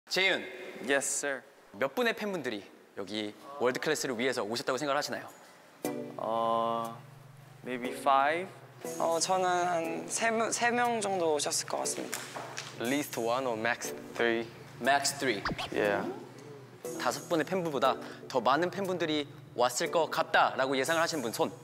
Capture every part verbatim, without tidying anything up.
재윤. Yes, sir. 몇 분의 팬분들이 여기 월드 클래스를 위해서 오셨다고 생각하시나요? 어, maybe five. 어, 저는 한 세 명 정도 오셨을 것 같습니다. At least one or max three. Max three. Yeah. 다섯 분의 팬분보다 더 많은 팬분들이 왔을 것 같다라고 예상을 하시는 분 손.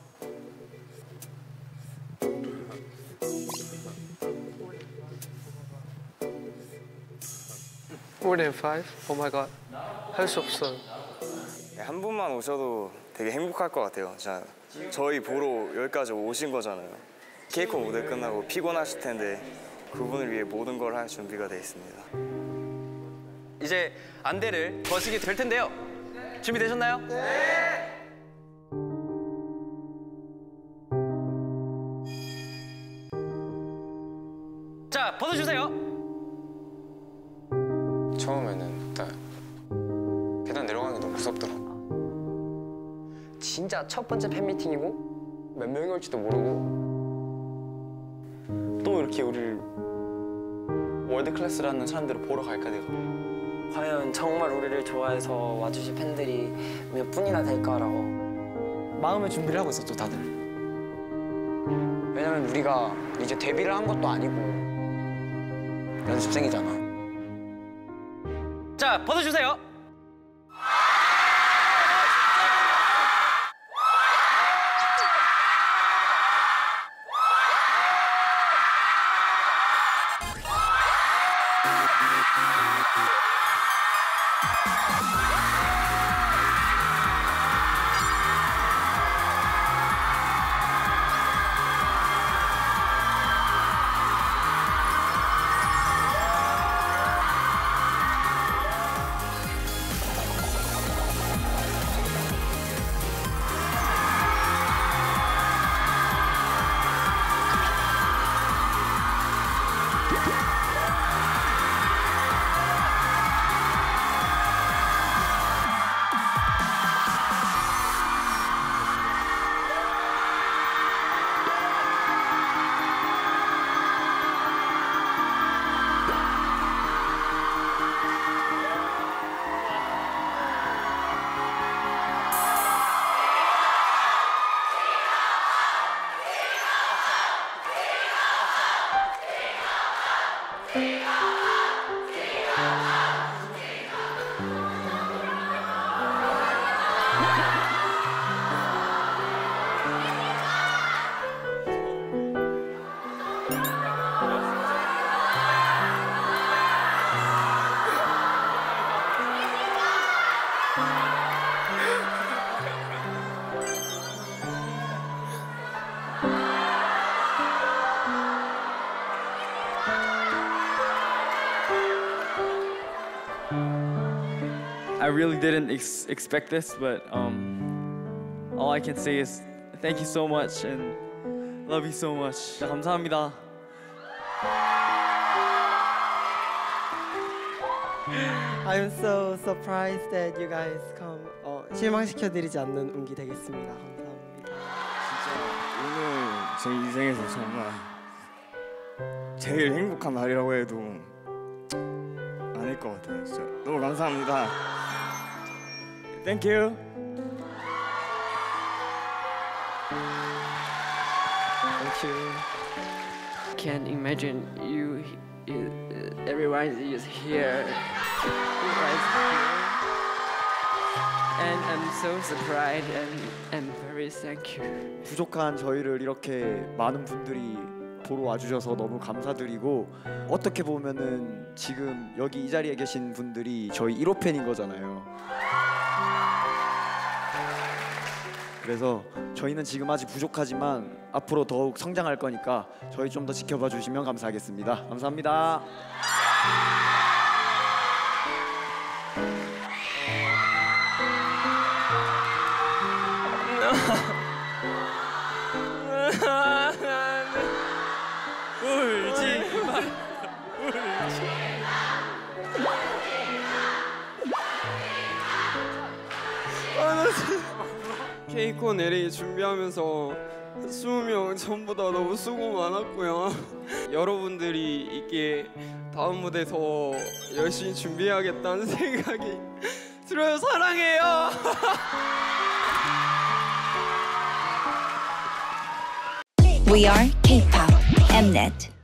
More than five? Oh my god. 할 수 없어요. 한 분만 오셔도 되게 행복할 것 같아요. 자, 저희 보러 여기까지 오신 거잖아요. 케이콘 무대 끝나고 피곤하실 텐데 그분을 위해 모든 걸 할 준비가 돼 있습니다. 이제 안대를 거시게 될 텐데요. 준비되셨나요? 네! 자, 벗어주세요. 처음에는 일단 계단 내려가는 게 너무 무섭더라고. 진짜 첫 번째 팬미팅이고 몇 명이 올지도 모르고 또 이렇게 우리를 월드 클래스라는 사람들을 보러 갈까 내가. 과연 정말 우리를 좋아해서 와주실 팬들이 몇 분이나 될까라고 마음의 준비를 하고 있었죠, 다들. 왜냐면 우리가 이제 데뷔를 한 것도 아니고 연습생이잖아. 자, 벗어주세요. I really didn't ex expect this, but um, all I can say is thank you so much and love you so much. 감사합니다. I'm so surprised that you guys come. 어, 실망시켜드리지 않는 운기 되겠습니다. 감사합니다. 진짜 오늘 제 인생에서 정말 제일 행복한 날이라고 해도 아닐 것 같아요. 진짜 너무 감사합니다. Thank you. Thank you. Can't imagine you, you everyone is here. Everyone is here. And I'm so surprised and and very thank you. 부족한 저희를 이렇게 많은 분들이 보러 와주셔서 너무 감사드리고, 어떻게 보면은 지금 여기 이 자리에 계신 분들이 저희 일 호 팬인 거잖아요. 그래서 저희는 지금 아직 부족하지만 앞으로 더욱 성장할 거니까 저희 좀 더 지켜봐 주시면 감사하겠습니다. 감사합니다. 울지 마. 울지. 아, 나 진짜 케이콘 엘에이 준비하면서 스무 명 전부 다 너무 수고 많았고요. 여러분들이 있기에 다음 무대 더 열심히 준비해야겠다는 생각이 들어요. 사랑해요. We are K-pop Mnet.